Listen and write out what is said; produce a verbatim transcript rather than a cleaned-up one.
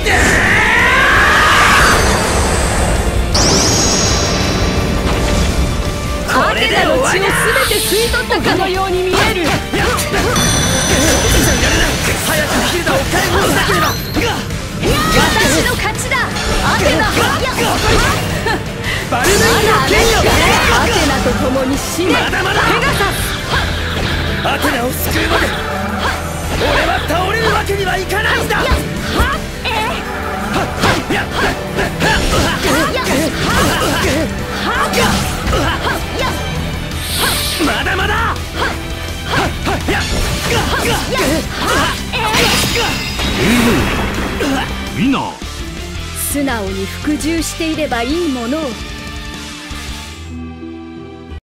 アテナの血を全て吸い取ったかのように見える。 早くヒルダを解放しなければ。 私の勝ちだ。アテナ。 バルメインの剣よ。 アテナと共に死ね。 まだまだ。 ペガサス。 アテナを救うまで俺は倒れるわけにはいかないんだ。 はえやまだまだ。 ウィナー。 素直に服従していればいいものを。